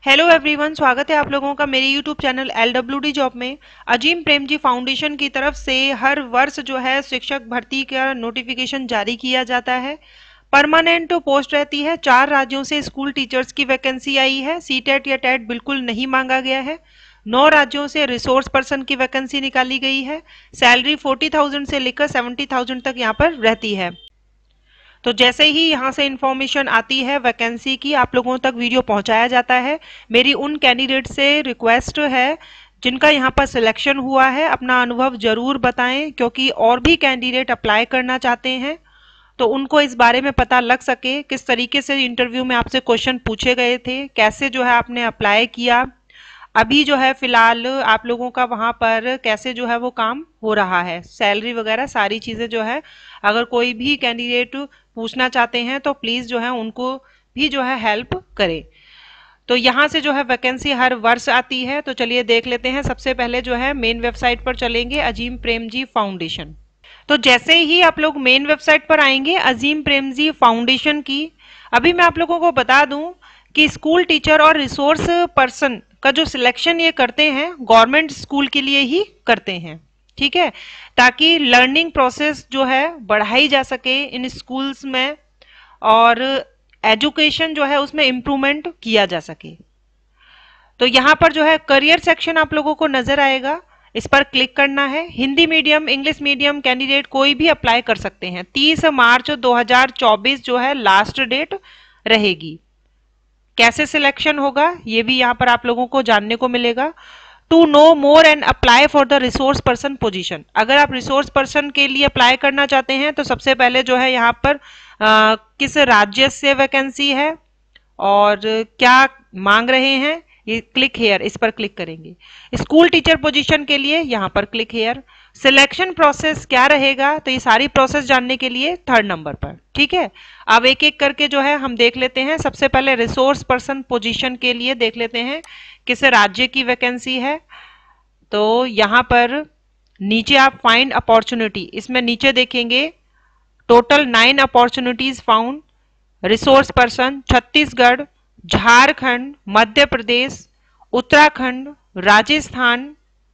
Hello everyone, स्वागत है आप लोगों का मेरे यूट्यूब चैनल LWD जॉब में। अजीम प्रेमजी फाउंडेशन की तरफ से हर वर्ष जो है शिक्षक भर्ती का नोटिफिकेशन जारी किया जाता है। परमानेंट पोस्ट रहती है। 4 राज्यों से स्कूल टीचर्स की वैकेंसी आई है। सीटेट या टेट बिल्कुल नहीं मांगा गया है। 9 राज्यों से रिसोर्स पर्सन की वैकेंसी निकाली गई है। सैलरी 40,000 से लेकर 70,000 तक यहाँ पर रहती है। तो जैसे ही यहाँ से इंफॉर्मेशन आती है वैकेंसी की, आप लोगों तक वीडियो पहुंचाया जाता है। मेरी उन कैंडिडेट से रिक्वेस्ट है जिनका यहाँ पर सिलेक्शन हुआ है, अपना अनुभव जरूर बताएं, क्योंकि और भी कैंडिडेट अप्लाई करना चाहते हैं तो उनको इस बारे में पता लग सके किस तरीके से इंटरव्यू में आपसे क्वेश्चन पूछे गए थे, कैसे जो है आपने अप्लाई किया, अभी जो है फिलहाल आप लोगों का वहां पर कैसे जो है वो काम हो रहा है, सैलरी वगैरह सारी चीजें जो है अगर कोई भी कैंडिडेट पूछना चाहते हैं तो प्लीज जो है उनको भी जो है हेल्प करें। तो यहाँ से जो है वैकेंसी हर वर्ष आती है। तो चलिए देख लेते हैं। सबसे पहले जो है मेन वेबसाइट पर चलेंगे, अजीम प्रेमजी फाउंडेशन। तो जैसे ही आप लोग मेन वेबसाइट पर आएंगे अजीम प्रेमजी फाउंडेशन की, अभी मैं आप लोगों को बता दूं कि स्कूल टीचर और रिसोर्स पर्सन का जो सिलेक्शन ये करते हैं गवर्नमेंट स्कूल के लिए ही करते हैं, ठीक है, ताकि लर्निंग प्रोसेस जो है बढ़ाई जा सके इन स्कूल्स में और एजुकेशन जो है उसमें इम्प्रूवमेंट किया जा सके। तो यहाँ पर जो है करियर सेक्शन आप लोगों को नजर आएगा, इस पर क्लिक करना है। Hindi medium English medium candidate कोई भी अप्लाई कर सकते हैं। 30 मार्च 2024 जो है लास्ट डेट रहेगी। कैसे सिलेक्शन होगा ये भी यहाँ पर आप लोगों को जानने को मिलेगा। To know more and apply for the resource person position, अगर आप रिसोर्स पर्सन के लिए अप्लाई करना चाहते हैं तो सबसे पहले जो है यहाँ पर किस राज्य से वैकेंसी है और क्या मांग रहे हैं, ये क्लिक हेयर, इस पर क्लिक करेंगे। स्कूल टीचर पोजीशन के लिए यहाँ पर क्लिक हेयर। सिलेक्शन प्रोसेस क्या रहेगा, तो ये सारी प्रोसेस जानने के लिए 3rd नंबर पर, ठीक है। अब एक एक करके जो है हम देख लेते हैं। सबसे पहले रिसोर्स पर्सन पोजीशन के लिए देख लेते हैं किस राज्य की वैकेंसी है। तो यहाँ पर नीचे आप फाइंड अपॉर्चुनिटी, इसमें नीचे देखेंगे total 9 opportunities found. Resource person Chhattisgarh, Jharkhand, Madhya Pradesh, Uttarakhand, Rajasthan,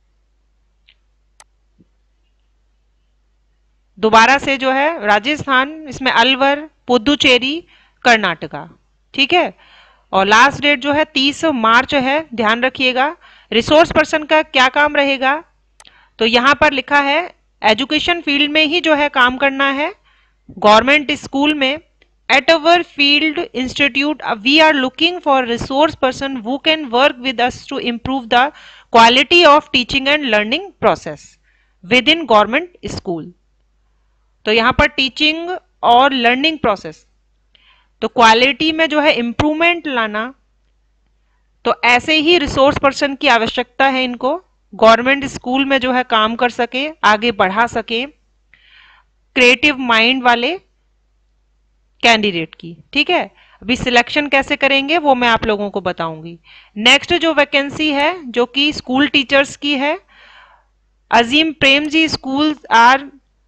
दोबारा से जो है राजस्थान, इसमें अलवर, पुदुचेरी, कर्नाटका, ठीक है। और लास्ट डेट जो है 30 मार्च है, ध्यान रखिएगा। रिसोर्स पर्सन का क्या काम रहेगा, तो यहां पर लिखा है एजुकेशन फील्ड में ही जो है काम करना है, गवर्नमेंट स्कूल में। At our field institute, we are looking for resource person who can work with us to improve the quality of teaching and learning process within government school. तो यहाँ पर टीचिंग और लर्निंग प्रोसेस, तो quality में जो है improvement लाना, तो ऐसे ही रिसोर्स पर्सन की आवश्यकता है इनको, गवर्नमेंट स्कूल में जो है काम कर सके, आगे बढ़ा सके, क्रिएटिव माइंड वाले कैंडिडेट की, ठीक है। अभी सिलेक्शन कैसे करेंगे वो मैं आप लोगों को बताऊंगी। नेक्स्ट जो वैकेंसी है जो कि स्कूल टीचर्स की है, Azim Premji schools are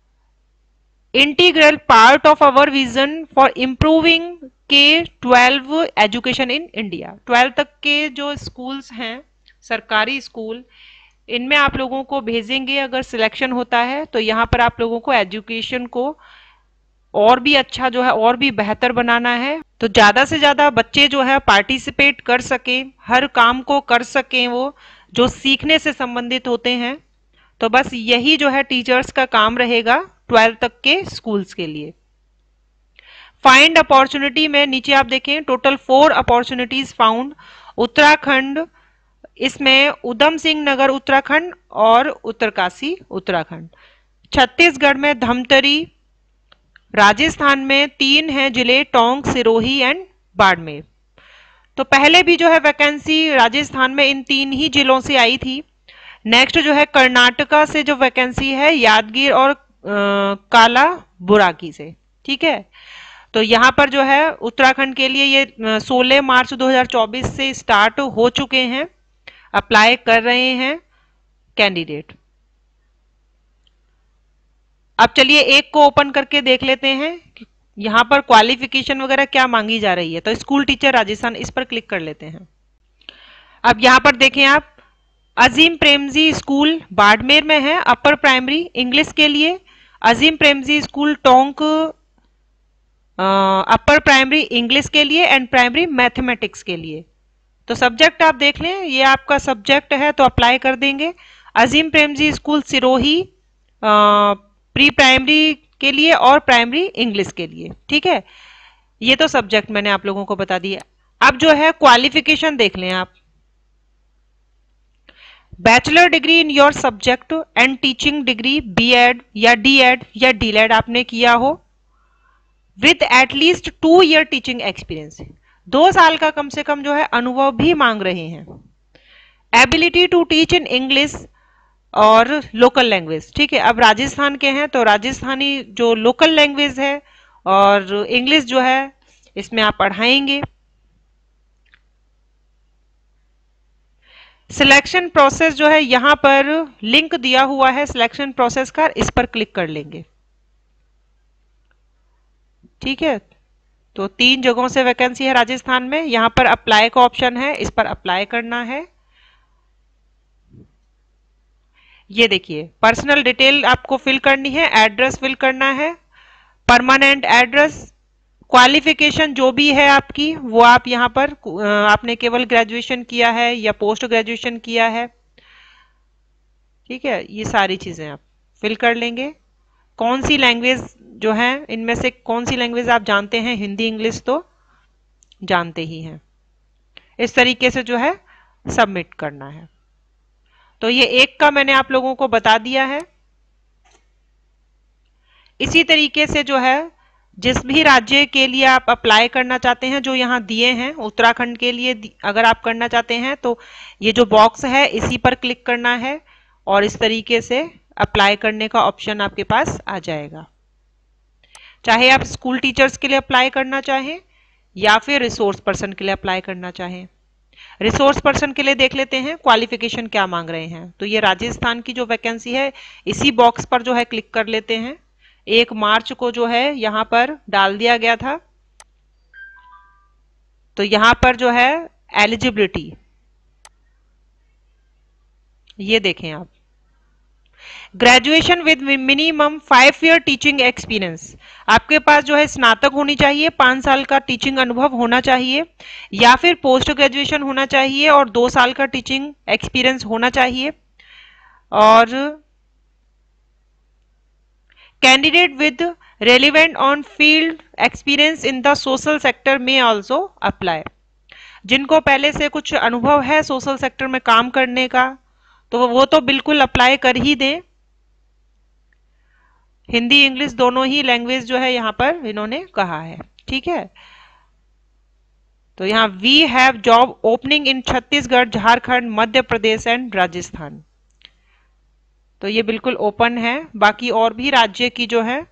integral part of our vision for improving K-12 education in India. 12 तक के जो स्कूल्स हैं सरकारी स्कूल, इनमें आप लोगों को भेजेंगे अगर सिलेक्शन होता है तो यहाँ पर आप लोगों को एजुकेशन को और भी अच्छा जो है और भी बेहतर बनाना है। तो ज्यादा से ज्यादा बच्चे जो है पार्टिसिपेट कर सके, हर काम को कर सके वो जो सीखने से संबंधित होते हैं। तो बस यही जो है टीचर्स का काम रहेगा 12 तक के स्कूल्स के लिए। फाइंड अपॉर्चुनिटी में नीचे आप देखें टोटल 4 अपॉर्चुनिटीज फाउंड। उत्तराखंड, इसमें उधम सिंह नगर उत्तराखंड और उत्तरकाशी उत्तराखंड। छत्तीसगढ़ में धमतरी, राजस्थान में 3 हैं जिले, टोंक, सिरोही एंड बाड़मेर। तो पहले भी जो है वैकेंसी राजस्थान में इन 3 ही जिलों से आई थी। नेक्स्ट जो है कर्नाटका से जो वैकेंसी है यादगीर और काला बुराकी से, ठीक है। तो यहाँ पर जो है उत्तराखंड के लिए ये 16 मार्च 2024 से स्टार्ट हो चुके हैं, अप्लाई कर रहे हैं कैंडिडेट। अब चलिए एक को ओपन करके देख लेते हैं कि यहाँ पर क्वालिफिकेशन वगैरह क्या मांगी जा रही है। तो स्कूल टीचर राजस्थान, इस पर क्लिक कर लेते हैं। अब यहाँ पर देखें आप, अजीम प्रेमजी स्कूल बाड़मेर में है अपर प्राइमरी इंग्लिश के लिए, Azim Premji school Tonk upper primary English के लिए एंड प्राइमरी मैथमेटिक्स के लिए। तो सब्जेक्ट आप देख लें, ये आपका सब्जेक्ट है तो अप्लाई कर देंगे। Azim Premji school Sirohi pre primary के लिए और प्राइमरी इंग्लिश के लिए। ठीक है, ये तो सब्जेक्ट मैंने आप लोगों को बता दिया। अब जो है क्वालिफिकेशन देख लें आप, bachelor degree in your subject and teaching degree BEd या डीएड या डीलेड आपने किया हो with at least 2 year teaching experience, 2 साल का कम से कम जो है अनुभव भी मांग रहे हैं। Ability to teach in English और लोकल लैंग्वेज। ठीक है, अब राजस्थान के हैं तो राजस्थानी जो लोकल लैंग्वेज है और इंग्लिश जो है इसमें आप पढ़ाएंगे। सिलेक्शन प्रोसेस जो है यहां पर लिंक दिया हुआ है सिलेक्शन प्रोसेस का, इस पर क्लिक कर लेंगे। ठीक है, तो 3 जगहों से वैकेंसी है राजस्थान में, यहां पर अप्लाई का ऑप्शन है, इस पर अप्लाई करना है। ये देखिए पर्सनल डिटेल आपको फिल करनी है, एड्रेस फिल करना है, परमानेंट एड्रेस, क्वालिफिकेशन जो भी है आपकी वो आप यहाँ पर आपने केवल ग्रेजुएशन किया है या पोस्ट ग्रेजुएशन किया है। ठीक है, ये सारी चीजें आप फिल कर लेंगे। कौन सी लैंग्वेज जो है इनमें से कौन सी लैंग्वेज आप जानते हैं, हिंदी इंग्लिश तो जानते ही हैं। इस तरीके से जो है सबमिट करना है। तो ये एक का मैंने आप लोगों को बता दिया है। इसी तरीके से जो है जिस भी राज्य के लिए आप अप्लाई करना चाहते हैं, जो यहाँ दिए हैं उत्तराखंड के लिए अगर आप करना चाहते हैं तो ये जो बॉक्स है इसी पर क्लिक करना है और इस तरीके से अप्लाई करने का ऑप्शन आपके पास आ जाएगा। चाहे आप स्कूल टीचर्स के लिए अप्लाई करना चाहें या फिर रिसोर्स पर्सन के लिए अप्लाई करना चाहें। रिसोर्स पर्सन के लिए देख लेते हैं क्वालिफिकेशन क्या मांग रहे हैं। तो ये राजस्थान की जो वैकेंसी है इसी बॉक्स पर जो है क्लिक कर लेते हैं। 1 मार्च को जो है यहां पर डाल दिया गया था। तो यहां पर जो है एलिजिबिलिटी ये देखें आप, graduation with minimum 5 year teaching experience, आपके पास जो है स्नातक होनी चाहिए, 5 साल का टीचिंग अनुभव होना चाहिए या फिर पोस्ट ग्रेजुएशन होना चाहिए और 2 साल का टीचिंग एक्सपीरियंस होना चाहिए। और candidate with relevant on field experience in the social sector में ऑल्सो अप्लाई, जिनको पहले से कुछ अनुभव है सोशल सेक्टर में काम करने का तो वो तो बिल्कुल अप्लाई कर ही दें। हिंदी इंग्लिश दोनों ही लैंग्वेज जो है यहां पर इन्होंने कहा है। ठीक है, तो यहां we have job opening in Chhattisgarh, Jharkhand, Madhya Pradesh and Rajasthan, तो ये बिल्कुल ओपन है। बाकी और भी राज्य की जो है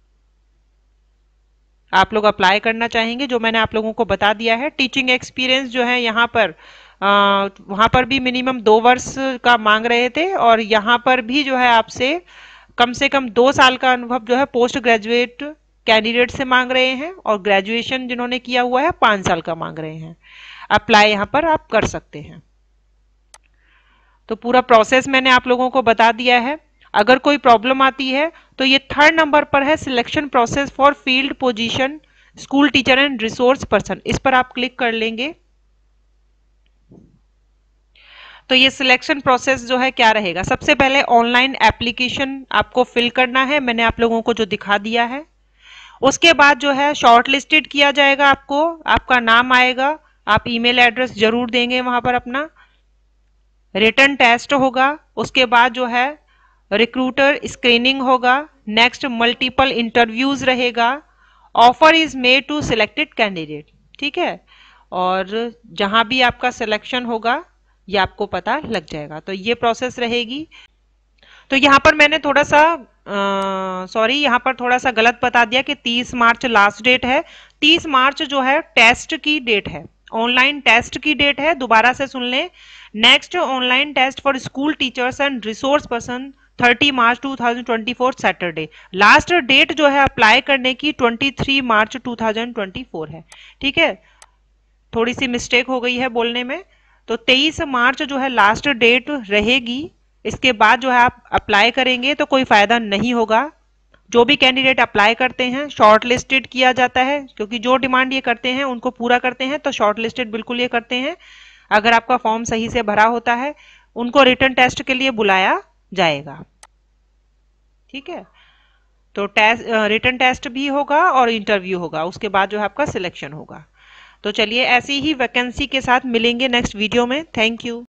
आप लोग अप्लाई करना चाहेंगे जो मैंने आप लोगों को बता दिया है। टीचिंग एक्सपीरियंस जो है यहाँ पर वहां पर भी मिनिमम 2 वर्ष का मांग रहे थे और यहाँ पर भी जो है आपसे कम से कम 2 साल का अनुभव जो है पोस्ट ग्रेजुएट कैंडिडेट से मांग रहे हैं और ग्रेजुएशन जिन्होंने किया हुआ है 5 साल का मांग रहे हैं। अप्लाई यहाँ पर आप कर सकते हैं। तो पूरा प्रोसेस मैंने आप लोगों को बता दिया है। अगर कोई प्रॉब्लम आती है तो ये 3rd नंबर पर है selection process for field position school teacher and resource person, इस पर आप क्लिक कर लेंगे। तो ये सिलेक्शन प्रोसेस जो है क्या रहेगा, सबसे पहले ऑनलाइन एप्लीकेशन आपको फिल करना है, मैंने आप लोगों को जो दिखा दिया है। उसके बाद जो है शॉर्ट लिस्टेड किया जाएगा, आपको आपका नाम आएगा, आप ईमेल एड्रेस जरूर देंगे वहां पर अपना। रिटन टेस्ट होगा, उसके बाद जो है रिक्रूटर स्क्रीनिंग होगा, नेक्स्ट मल्टीपल इंटरव्यूज रहेगा, offer is made to selected candidate. ठीक है, और जहां भी आपका सिलेक्शन होगा ये आपको पता लग जाएगा। तो ये प्रोसेस रहेगी। तो यहाँ पर मैंने थोड़ा सा यहाँ पर थोड़ा सा गलत बता दिया कि 30 मार्च लास्ट डेट है। 30 मार्च जो है टेस्ट की डेट है, ऑनलाइन टेस्ट की डेट है, दोबारा से सुन लें। Next online test for school teachers and resource person 30 March 2024 Saturday. Last date जो है अप्लाई करने की 23 मार्च 2024 है। ठीक है, थोड़ी सी मिस्टेक हो गई है बोलने में, तो 23 मार्च जो है लास्ट डेट रहेगी। इसके बाद जो है आप अप्लाई करेंगे तो कोई फायदा नहीं होगा। जो भी कैंडिडेट अप्लाई करते हैं शॉर्ट लिस्टेड किया जाता है, क्योंकि जो डिमांड ये करते हैं उनको पूरा करते हैं, तो शॉर्ट लिस्टेड बिल्कुल ये करते हैं। अगर आपका फॉर्म सही से भरा होता है उनको रिटन टेस्ट के लिए बुलाया जाएगा। ठीक है, तो रिटन टेस्ट भी होगा और इंटरव्यू होगा, उसके बाद जो है आपका सिलेक्शन होगा। तो चलिए ऐसी ही वैकेंसी के साथ मिलेंगे नेक्स्ट वीडियो में। Thank you.